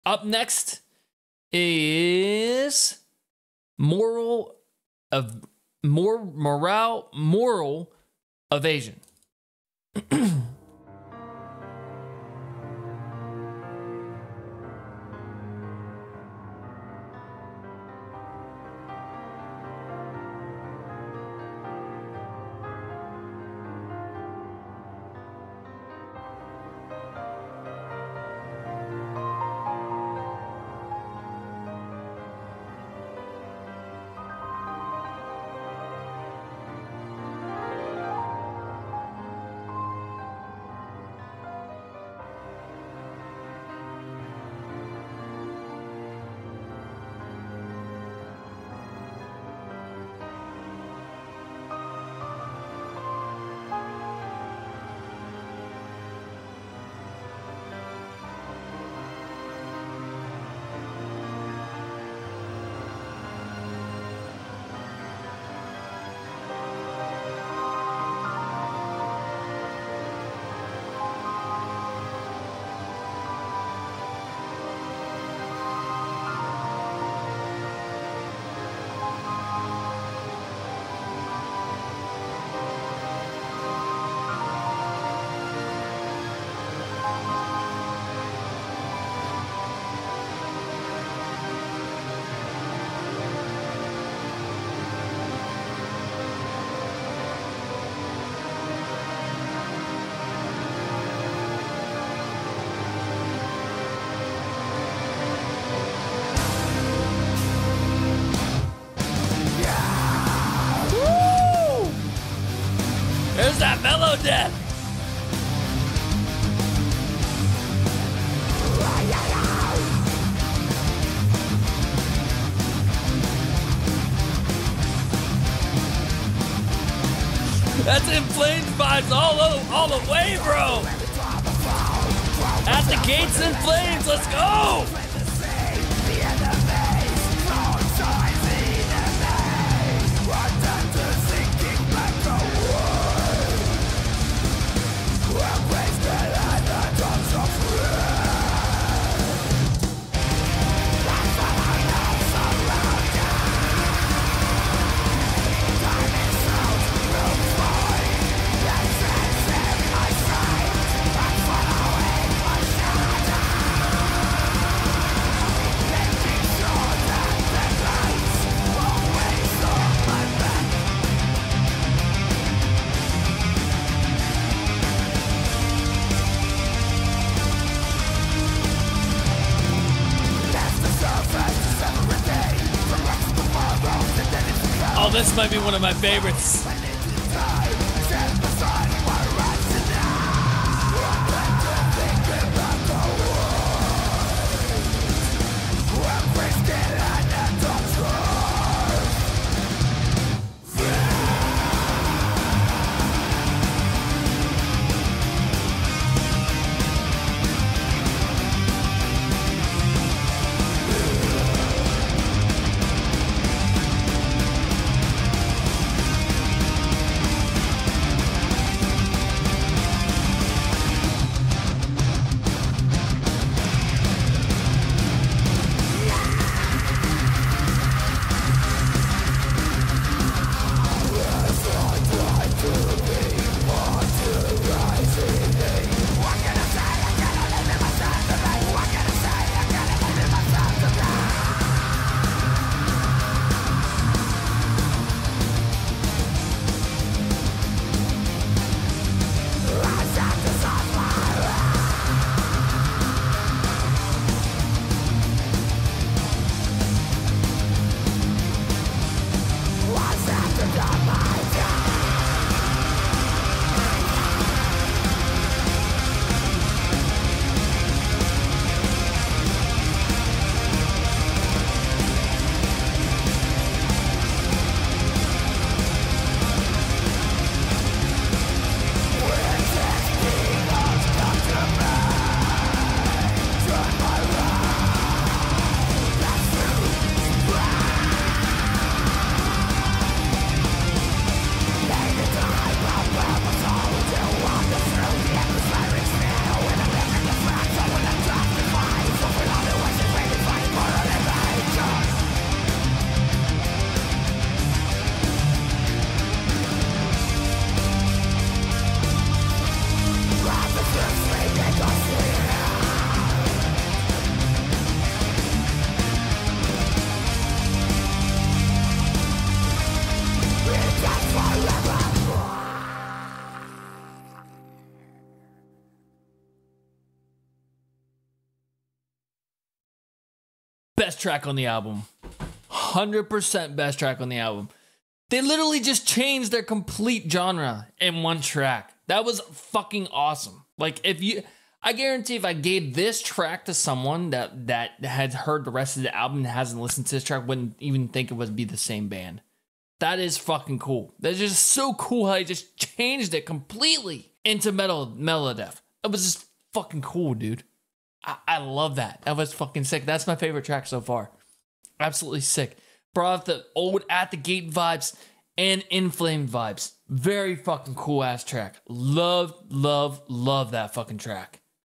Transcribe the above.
up next is moral evasion. There's that mellow death. That's inflamed vibes all the way, bro. At the gates in flames, let's go. Oh, this might be one of my favorites. best track on the album. 100% best track on the album. They literally just changed their complete genre in one track. That was fucking awesome. Like, I guarantee if I gave this track to someone that had heard the rest of the album and hasn't listened to this track, wouldn't even think it would be the same band. That is fucking cool. That's just so cool how they just changed it completely into Melodeath. It was just fucking cool, dude. I love that. That was fucking sick. That's my favorite track so far. Absolutely sick. Brought out the old At the Gate vibes and Inflamed vibes. Very fucking cool ass track. Love that fucking track.